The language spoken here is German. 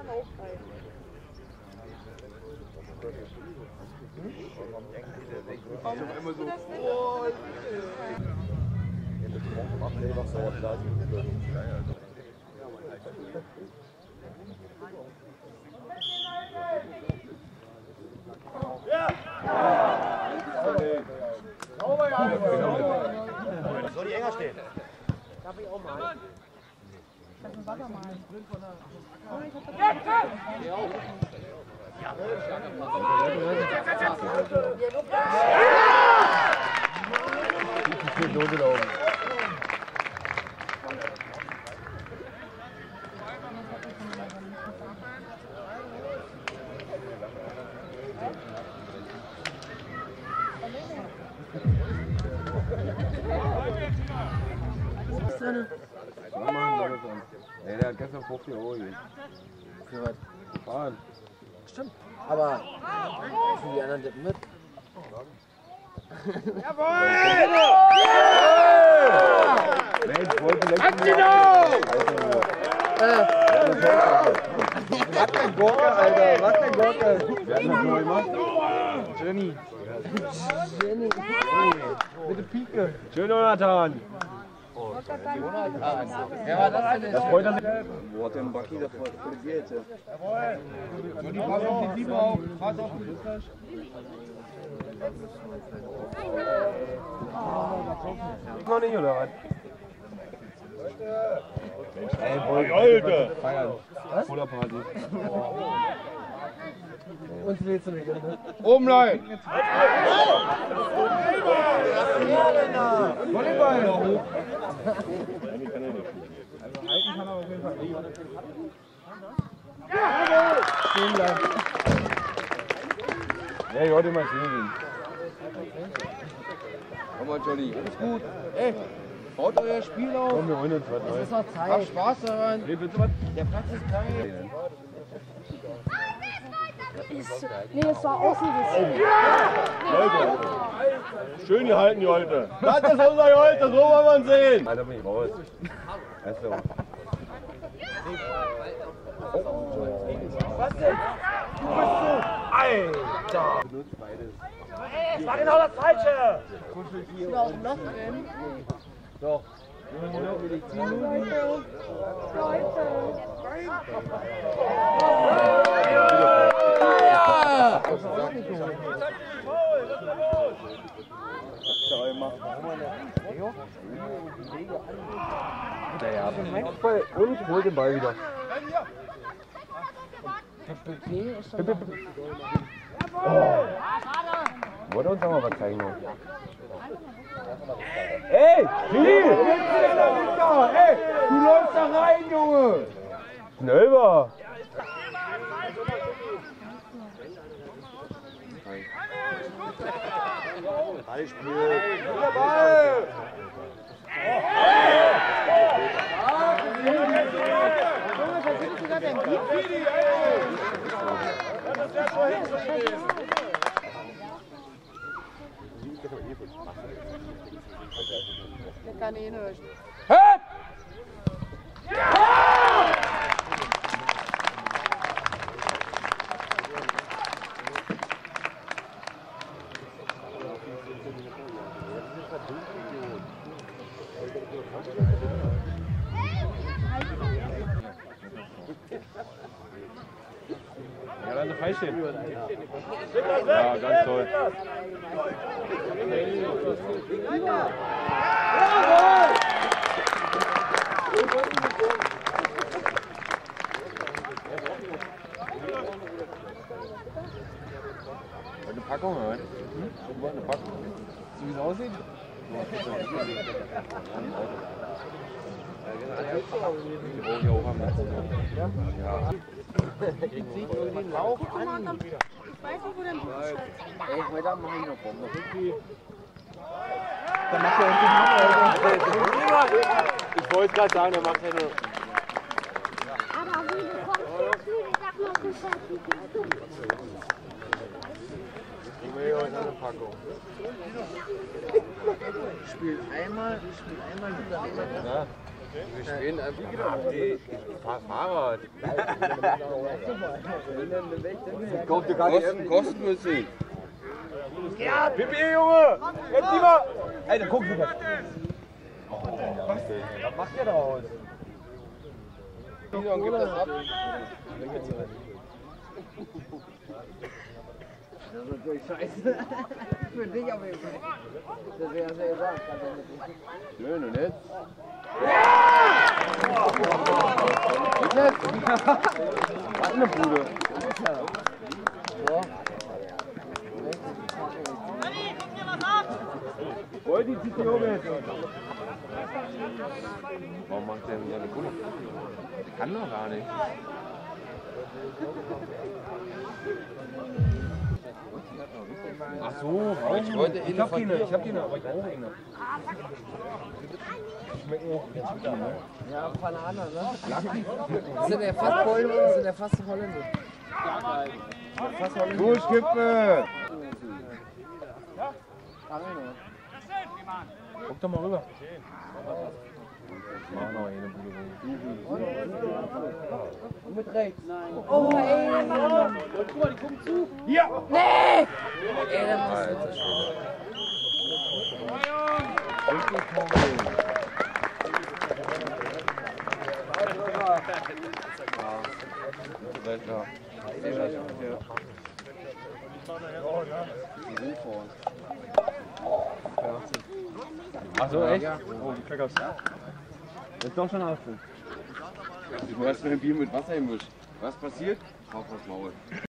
Soll die enger stehen? Darf ich auch mal? Ich hab ein Wasser malen. Nee, der hat gestern 50 € gegeben. Für was? Fahren. Stimmt. Aber für die anderen tippen mit. Jawohl! Mensch, wollte letzten Was denn Gurke, Alter? Was denn Gurke? Wer hat das neu gemacht? Jenny. Jenny. Mit der Pike. Schön, Jonathan. Wer war das denn? Das freut er sich. Wo hat denn Baki davor korrigiert? Jawohl. Und die pass auf die 7 auf. Pass auf die noch nicht, oder was? Ey, Alter! Feiern. Was? Party. Uns willst du nicht, ne? Oben bleiben! Volleyball! Also halten kann er auf jeden Fall nicht. Stehen bleiben. Ja, ich wollte mal stehen. Komm mal, Johnny. Ist gut. Ey, baut euer Spiel auf. Komm, wir holen uns was. Es ist noch Zeit. Habt Spaß daran. Der Platz ist geil. Nee, es war außen gesehen. Leute, schön gehalten, Jolte. Das ist unser Jolte, so wollen wir ihn sehen. Alter, bin ich raus. Also. Was denn? Du bist so. Alter! Es war genau das Falsche! Ist da auch ein Loch drin? Doch. Leute! Und holt den Ball wieder. Wollte uns auch mal was zeigen noch. Ey, Phil! Ey, du läufst da rein, Junge! Schnell war! Ball spielt! Ball! Das wäre schon hin gewesen! Der kann eh nicht. Hört! Ja, dann frei stehen. Ja, ganz toll. Eine Packung, oder? Eine Packung. So wie es aussieht? Die wollen ja auch am letzten Jahr. Ja. Jetzt sieht man den Lauch an. Ich weiß nicht, wo der Buch ist. Ey, heute Abend mach ich noch Bombe. Dann macht er uns den Hammer. Ich wollte gerade sagen, er macht ja nur. Aber wie bekommst du viel? Ich sag mal, du Ich will heute eine Packung. Spielt einmal hintereinander. Ja. Wir stehen einfach. Ich fahr Fahrrad. Kostenmäßig. Ja, Pippi, Junge! Jetzt lieber! Alter, guck mal! Was macht der da aus? Bidon, gib das ab. Das ist natürlich scheiße. Für dich auf jeden Fall. Das wäre sehr gesagt. Schön, und jetzt? Was eine Bude! So. Wollt die zieht die oben jetzt? Warum macht der so eine Bude? Der kann doch gar nicht. Ach so, ich wollte ihn. Ich hab die noch, aber ich brauche ihn noch. Schmecken auch ganz gut, ne? Ja, Banane, ne? Das sind ja fast Polen, das sind ja fast Holländer. Durchkippe! Guck doch mal rüber. Mach noch eine Bude. Und mit rechts. Oh, ey! Guck mal, die kommen zu. Hier! Nee! Ey, das Alter Schwede. Ach so, echt? Oh, du kleckerst. Ist doch schon 18. Du hast mir ein Bier mit Wasser gemischt. Was passiert? Auf das Maul.